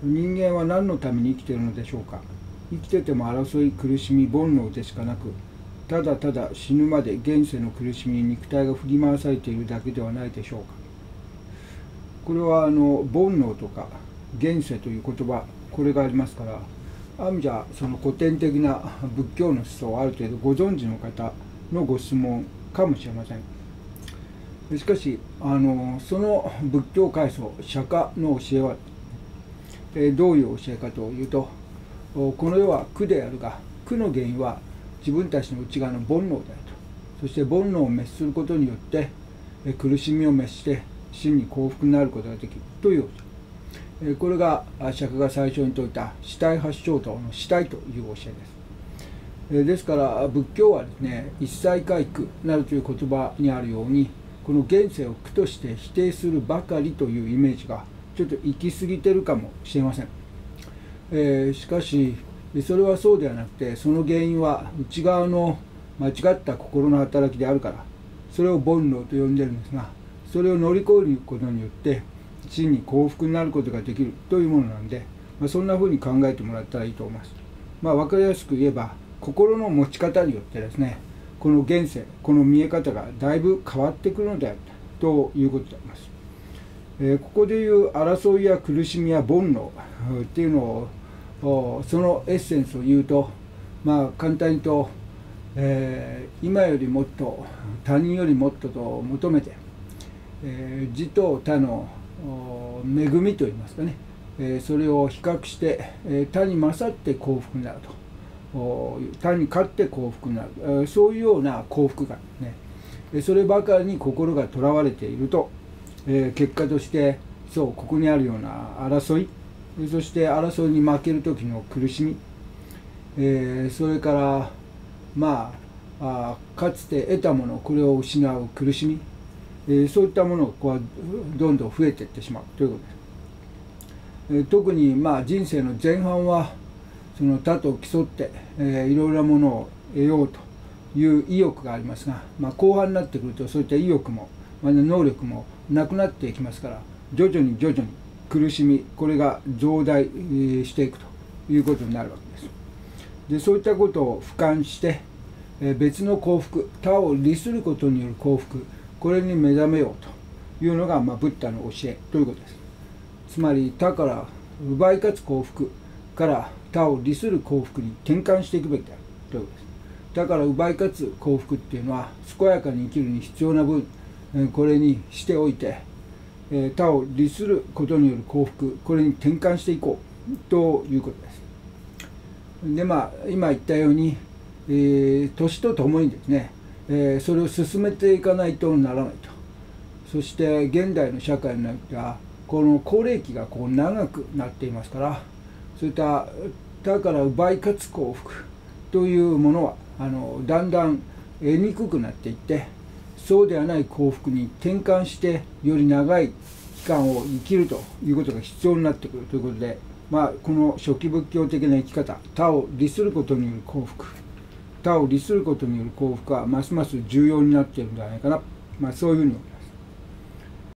人間は何のために生きているのでしょうか。生きてても争い、苦しみ、煩悩でしかなく、ただただ死ぬまで現世の苦しみに肉体が振り回されているだけではないでしょうか。これは煩悩とか現世という言葉、これがありますから、ある意味じゃその古典的な仏教の思想をある程度ご存知の方のご質問かもしれません。しかしその仏教開祖釈迦の教えは、どういう教えかというと、この世は苦であるが、苦の原因は自分たちの内側の煩悩であると。そして煩悩を滅することによって苦しみを滅して真に幸福になることができるという教え。これが釈迦が最初に説いた四体八正道の四体という教えです。ですから仏教はですね、一切皆苦なるという言葉にあるように、この現世を苦として否定するばかりというイメージがちょっと行き過ぎてるかもしれません。しかしそれはそうではなくて、その原因は内側の間違った心の働きであるから、それを煩悩と呼んでるんですが、それを乗り越えることによって真に幸福になることができるというものなんで、そんなふうに考えてもらったらいいと思います。分かりやすく言えば、心の持ち方によってですね、この現世、この見え方がだいぶ変わってくるのであるということであります。ここでいう争いや苦しみや煩悩っていうのを、そのエッセンスを言うと、簡単に言うと、今よりもっと他人よりもっとと求めて、自と他の恵みといいますかね、それを比較して、他に勝って幸福になると、他に勝って幸福になる、そういうような幸福感ね、そればかりに心がとらわれていると、結果としてここにあるような争い、そして争いに負ける時の苦しみ、それからかつて得たもの、これを失う苦しみ、そういったものがどんどん増えていってしまうということです。特に人生の前半はその他と競って、いろいろなものを得ようという意欲がありますが、後半になってくるとそういった意欲も、能力もなくなっていきますから、徐々に苦しみ、これが増大していくということになるわけです。でそういったことを俯瞰して、別の幸福、他を利することによる幸福、これに目覚めようというのが、ブッダの教えということです。つまり他から奪い勝つ幸福から他を利する幸福に転換していくべきであるということです。だから奪い勝つ幸福っていうのは、健やかに生きるに必要な分、これにしておいて、他を利することによる幸福、これに転換していこうということです。で今言ったように、年とともにですね、それを進めていかないとならないと。そして現代の社会になっては、この高齢期が長くなっていますから、そういった他から奪い勝つ幸福というものはだんだん得にくくなっていって、そうではない幸福に転換してより長い期間を生きるということが必要になってくるということで、この初期仏教的な生き方、他を利することによる幸福、他を利することによる幸福はますます重要になっているんじゃないかな、そういうふうに思います。